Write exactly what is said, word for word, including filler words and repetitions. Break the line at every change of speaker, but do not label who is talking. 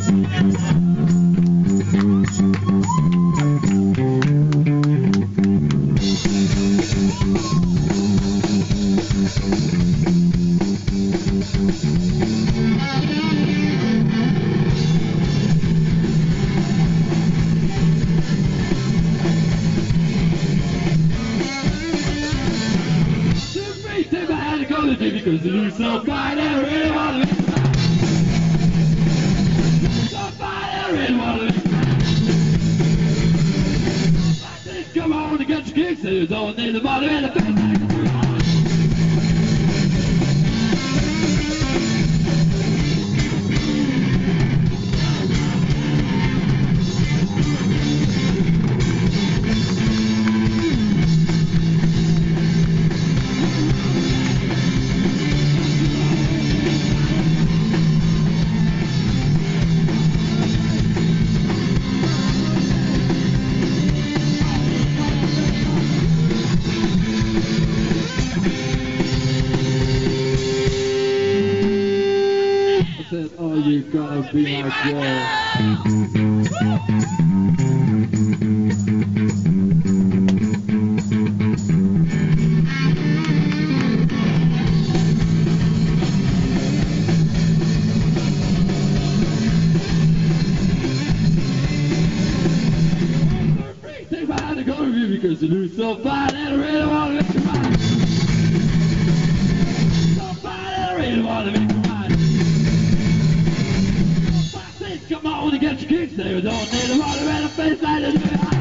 Because you lose somebody, I really wanna be mine. Somebody, I really wanna be mine. Come on and get your kicks, so you don't need the bottom and the back. Oh, you gotta be my girl. Take my hand to go to you because you lose so fine and I really wanna make you mine. So fine and I really wanna make you mine. Come on and get your kicks there, don't need a water and a face like this.